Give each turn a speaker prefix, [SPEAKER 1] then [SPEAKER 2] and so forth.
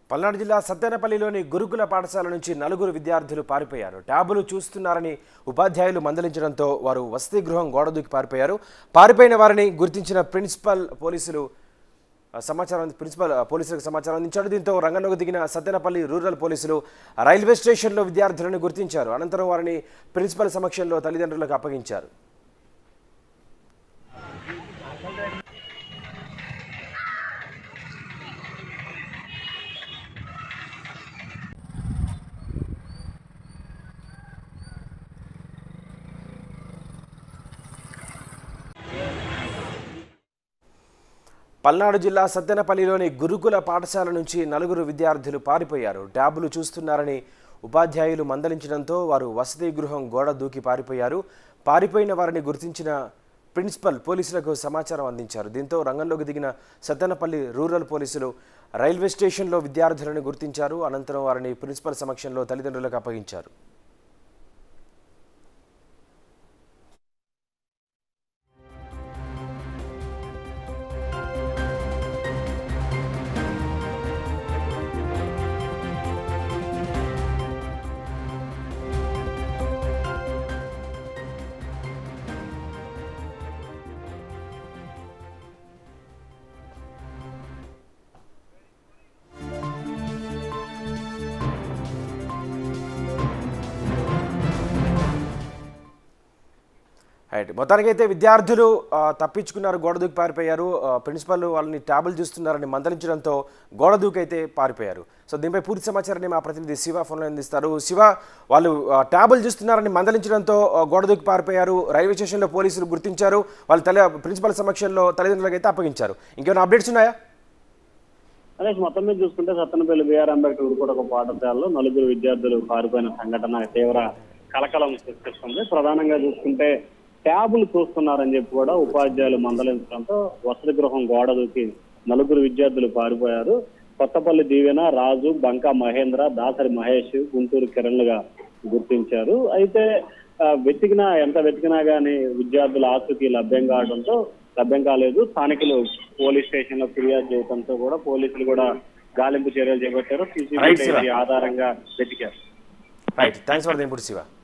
[SPEAKER 1] పల్నాడు జిల్లా సత్తెనపల్లిలోని గురుకుల పాఠశాల నుంచి నలుగురు విద్యార్థులు పారిపోయారు. ట్యాబులు చూస్తున్నారని ఉపాధ్యాయులు మందలించడంతో వారు వసతి గృహం గోడ దూకి పారిపోయారు. పారిపోయిన వారిని గుర్తించిన ప్రిన్సిపల్లకు సమాచారం అందించారు. దీంతో రంగంలోకి దిగిన సత్తెనపల్లి రూరల్ పోలీసులు రైల్వే స్టేషన్లో విద్యార్థులను గుర్తించారు. అనంతరం వారిని ప్రిన్సిపల్ సమక్షంలో తల్లిదండ్రులకు అప్పగించారు. పల్నాడు జిల్లా సత్తెనపల్లిలోని గురుకుల పాఠశాల నుంచి నలుగురు విద్యార్థులు పారిపోయారు. ట్యాబులు చూస్తున్నారని ఉపాధ్యాయులు మందలించడంతో వారు వసతి గృహం గోడ దూకి పారిపోయారు. పారిపోయిన వారిని గుర్తించిన ప్రిన్సిపల్ పోలీసులకు సమాచారం అందించారు. దీంతో రంగంలోకి దిగిన సత్తెనపల్లి రూరల్ పోలీసులు రైల్వే స్టేషన్లో విద్యార్థులను గుర్తించారు. అనంతరం వారిని ప్రిన్సిపల్ సమక్షంలో తల్లిదండ్రులకు అప్పగించారు. మొత్తానికైతే విద్యార్థులు తప్పించుకున్నారు, గోడ దూకి పారిపోయారు. ప్రిన్సిపల్ వాళ్ళని ట్యాబులు చూస్తున్నారని మందలించడంతో గోడ దూకి అయితే పారిపోయారు. సో దీనిపై పూర్తి సమాచారాన్ని మా ప్రతినిధి శివ ఫోన్లో అందిస్తారు. శివ, వాళ్ళు ట్యాబులు చూస్తున్నారని మందలించడంతో గోడ దూకి పారిపోయారు. రైల్వే స్టేషన్లో పోలీసులు గుర్తించారు. వాళ్ళు ప్రిన్సిపల్ సమక్షంలో తల్లిదండ్రులకు అయితే అప్పగించారు. ఇంకేమైనా అప్డేట్స్ ఉన్నాయా?
[SPEAKER 2] అదే మొత్తం మీద చూసుకుంటే సత్తెనపల్లి బిఆర్ అంబేద్కర్ గురుకుల పాఠశాలలో నలుగురు విద్యార్థులు పారిపోయిన సంఘటన తీవ్ర కలకలం సృష్టిస్తుంది. ప్రధానంగా చూసుకుంటే ట్యాబులు చూస్తున్నారని చెప్పి కూడా ఉపాధ్యాయులు మందలించడంతో వసతి గృహం గోడ దూకి నలుగురు విద్యార్థులు పారిపోయారు. కొత్తపల్లి దీవెన, రాజు, బంకా మహేంద్ర, దాసరి మహేష్, గుంటూరు కిరణ్లుగా గుర్తించారు. అయితే ఎంత వెతికినా గానీ విద్యార్థుల ఆచూకీ లభ్యం కాలేదు. స్థానికులు పోలీస్ స్టేషన్ లో ఫిర్యాదు చేయడంతో కూడా పోలీసులు కూడా గాలింపు చర్యలు చేపట్టారు. సీసీటీవీ ఆధారంగా వెతికారు.
[SPEAKER 1] Right, thanks for the input Shiva.